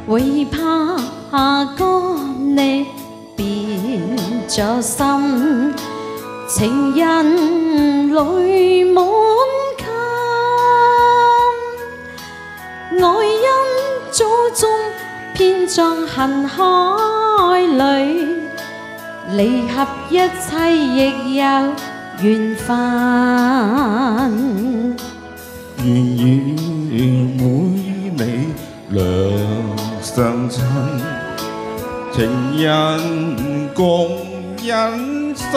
會怕乾你變咗心，情人淚滿襟，愛因祖宗編葬恨海裏，離合一切亦有緣分。 願與妹你兩相親，情人共忍心，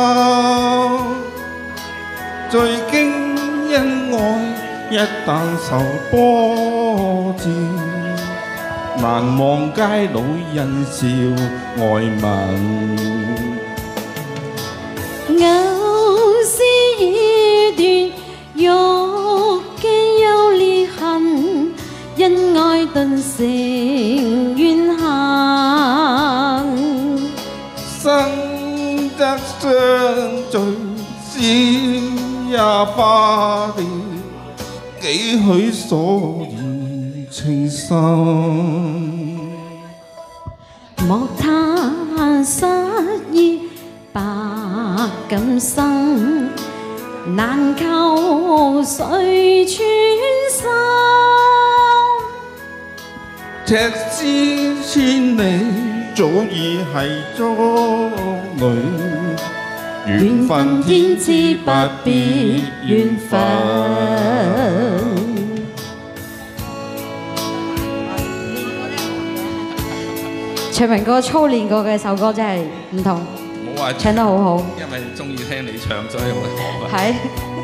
最驚因愛一旦受波折，難忘街老人笑愛吻。 偶思已斷，欲見有裂痕，因愛頓成怨恨。 生則相聚，死也化掉，幾許所言情深。 莫嘆失意百感生，難求誰穿心。 赤絲千里，早已係觸侶，緣分天知不必緣分。 卓明哥操練過嘅首歌真係唔同， 冇話唱得好好。 因為中意聽你唱，所以我學。 係。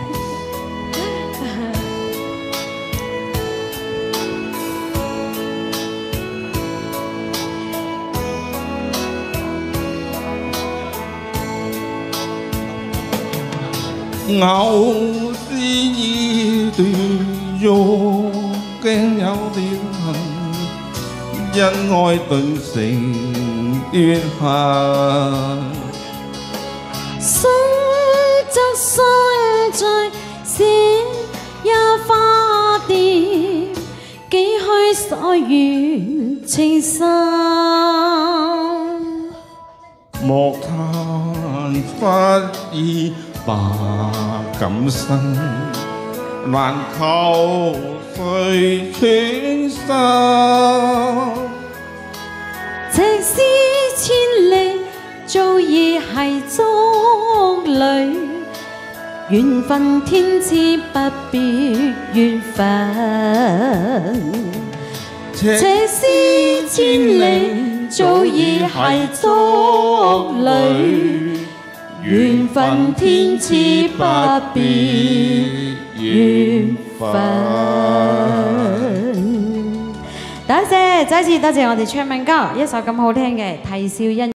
偶思已斷，欲經有裂痕，因愛頓成怨恨。 生則相聚，死也化掉，幾許所願情深。 莫嘆忽已百感生，難求誰穿心。 赤絲千里，早已係觸侶，緣分天知不必緣分。赤絲千里，早已係觸侶，緣分天知不必緣分。多謝，再一次多謝我哋卓明哥一首咁好聽嘅《啼笑因》。